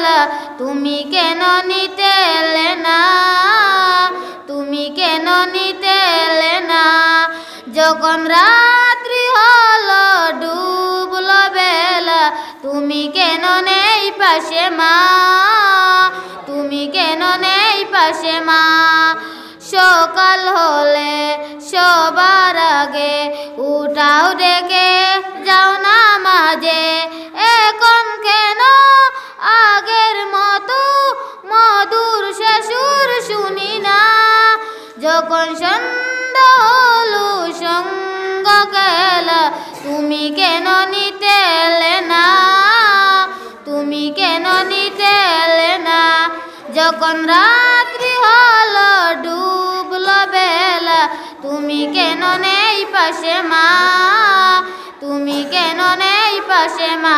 বেলা তুমি কেন নিতে এলে না, তুমি কেন নিতে এলে না। যখন রাত্রি হলো ডুবলো বেলা তুমি কেন নেই পাশে মা, তুমি কেন নেই পাশে মা। সকাল হলে সবার আগে উঠাও ডেকে যাও না মাঝে, এখন কেন আগের মতো মধুর সে সুর শুনি না। যখন সন্ধ্যা হলো সঙ্গ গেলা তুমি কেন নিতে এলে না, তুমি কেন নিতে এলে না। যখন রাত্রি হলো ডুবলো বেলা তুমি কেন নেই পাশে মা, তুমি কেন নেই পাশে মা।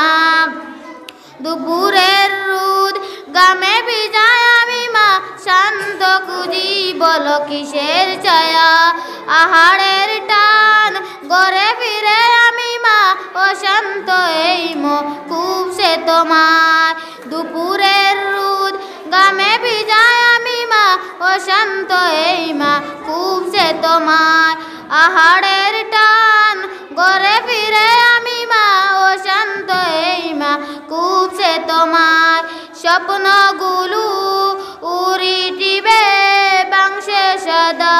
দুপুরের রোদ গামে ভিজায় আমি মা, শান্ত খুঁজি বলো কিসের ছায়া। আহারের টান ঘরে ফিরে আমি মা, অশান্ত এই মন খুব সে তোমার। দুপুরের রোদ গামে ভিজায় আমি মা, অশান্ত এই মা খুব সে তোমার। আহারের টান ঘরে ফিরে আমি মা, অশান্ত এই মা খুব সে তোমার। স্বপ্নগুলো উড়ি দিবে বাংশে সদা,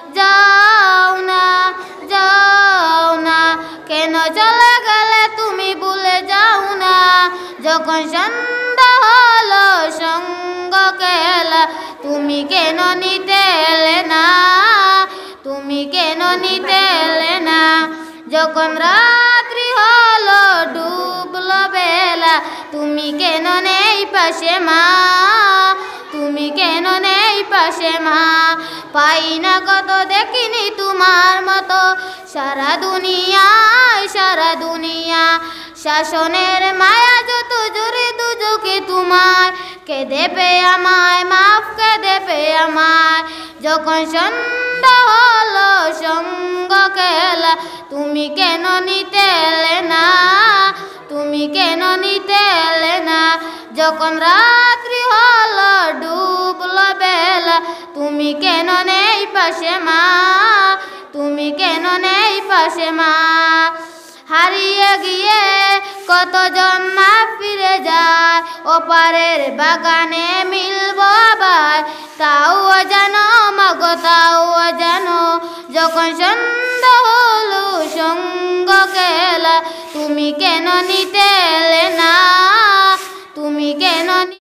যাও না যাও না কেন চলে গেলে তুমি ভুলে যাও না। যখন সন্ধ্যা হলো সঙ্গ গেলা তুমি কেন নিতে এলে না, তুমি কেন নিতে এলে না। যখন রাত্রি হলো ডুবলো বেলা তুমি কেন নেই পাশে মা, তুমি কেন নেই পাশে মা। পাই না কত দেখিনি তোমার মতো সারা দুনিয়ায়, সারা দুনিয়া। শাসনের মায়া যত জোরে দুজকে তোমার, কেঁদে পে আমায় মাফ কেঁদে পে আমায়। যখন সন্ধ্যা হলো সঙ্গ গেলা তুমি কেন নিতে এলে না, তুমি কেন নিতে এলে না। যখন রাত্রি হলো ডুবলো বেলা তুমি কেন নেই পাশে মা, তুমি কেন নেই পাশে মা। হারিয়ে গিয়ে কতজন মা ফিরে যায়, ওপারের বাগানে মিলব আবার, তাও জানো মাগো তাও জানো। যখন সন্ধ্যা হলো সঙ্গ গেলা তুমি কেন নিতে এলে না, তুমি কেন